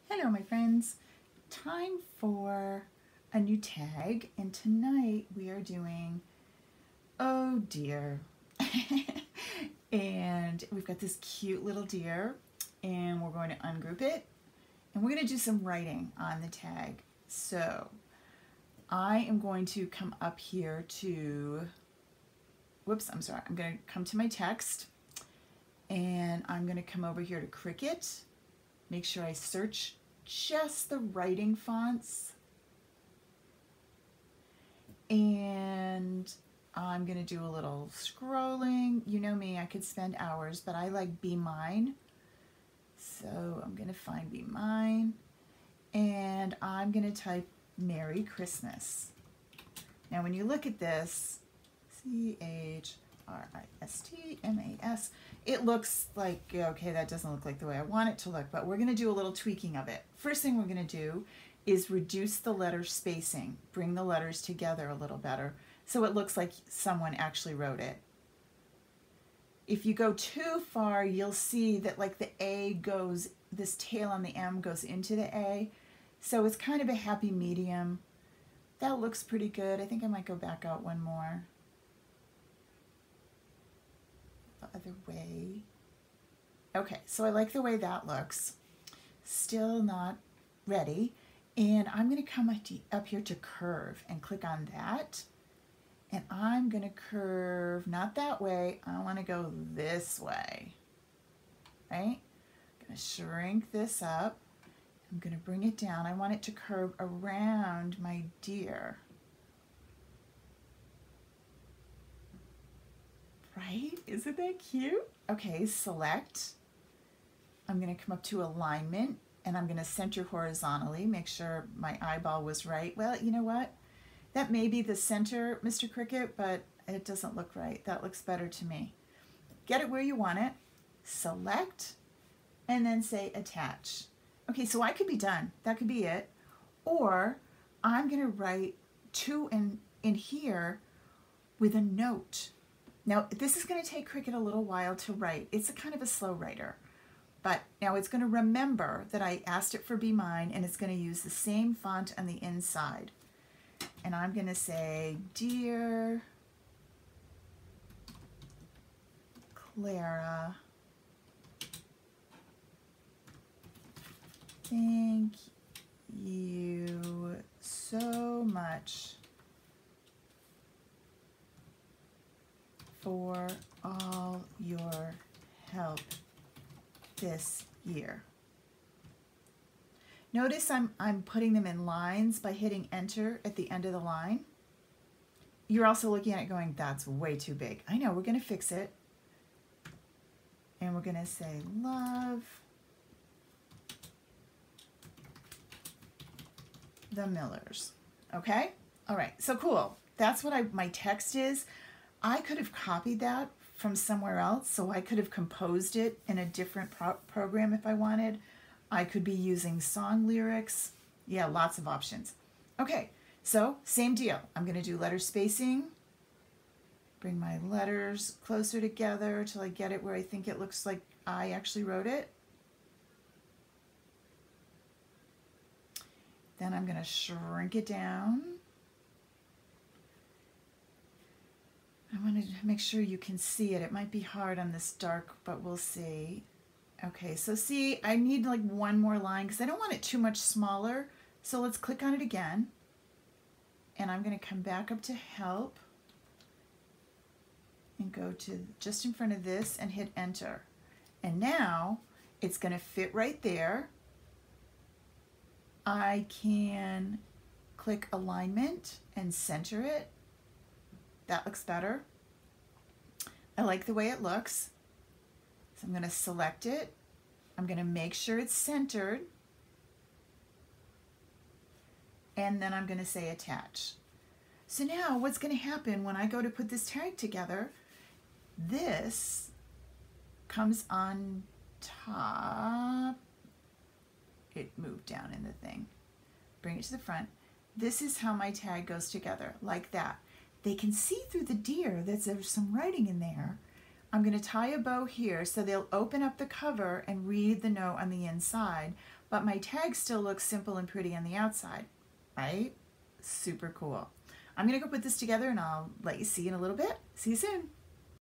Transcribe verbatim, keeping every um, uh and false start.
Hello my friends, time for a new tag, and tonight we are doing oh dear. And we've got this cute little deer and we're going to ungroup it and we're going to do some writing on the tag. So I am going to come up here to, whoops, I'm sorry, I'm going to come to my text and I'm going to come over here to Cricut. Make sure I search just the writing fonts, and I'm going to do a little scrolling. You know me, I could spend hours, but I like Be Mine. So I'm going to find Be Mine, and I'm going to type Merry Christmas. Now when you look at this, C H R I S T M A S, it looks like, okay, that doesn't look like the way I want it to look, but we're going to do a little tweaking of it. First thing we're going to do is reduce the letter spacing, bring the letters together a little better so it looks like someone actually wrote it. If you go too far, you'll see that like the A goes, this tail on the M goes into the A, so it's kind of a happy medium. That looks pretty good. I think I might go back out one more. The other way. Okay, so I like the way that looks. Still not ready. And I'm going to come up here to curve and click on that. And I'm going to curve, not that way, I want to go this way. Right? I'm going to shrink this up. I'm going to bring it down. I want it to curve around my deer. Right? Isn't that cute? Okay, select. I'm going to come up to alignment and I'm going to center horizontally, make sure my eyeball was right. Well, you know what? That may be the center, Mister Cricut, but it doesn't look right. That looks better to me. Get it where you want it, select, and then say attach. Okay, so I could be done. That could be it. Or I'm going to write two in, in here with a note. Now, this is going to take Cricut a little while to write. It's a kind of a slow writer. But now it's going to remember that I asked it for Be Mine, and it's going to use the same font on the inside. And I'm going to say, Dear Clara, thank you so much for all your help this year. Notice I'm, I'm putting them in lines by hitting enter at the end of the line. You're also looking at it going, that's way too big. I know, we're going to fix it. And we're going to say love the Millers. Okay? All right, so cool. That's what I, my text is. I could have copied that from somewhere else, so I could have composed it in a different pro program if I wanted. I could be using song lyrics. Yeah, lots of options. Okay, so same deal. I'm going to do letter spacing. Bring my letters closer together till I get it where I think it looks like I actually wrote it. Then I'm going to shrink it down. I want to make sure you can see it. It might be hard on this dark, but we'll see. Okay, so see, I need like one more line because I don't want it too much smaller. So let's click on it again. And I'm going to come back up to help and go to just in front of this and hit enter. And now it's going to fit right there. I can click alignment and center it. That looks better. I like the way it looks. So I'm going to select it. I'm going to make sure it's centered. And then I'm going to say attach. So now what's going to happen when I go to put this tag together, this comes on top. It moved down in the thing. Bring it to the front. This is how my tag goes together, like that. They can see through the deer that there's some writing in there. I'm going to tie a bow here so they'll open up the cover and read the note on the inside, but my tag still looks simple and pretty on the outside, right? Super cool. I'm gonna go put this together and I'll let you see in a little bit. See you soon.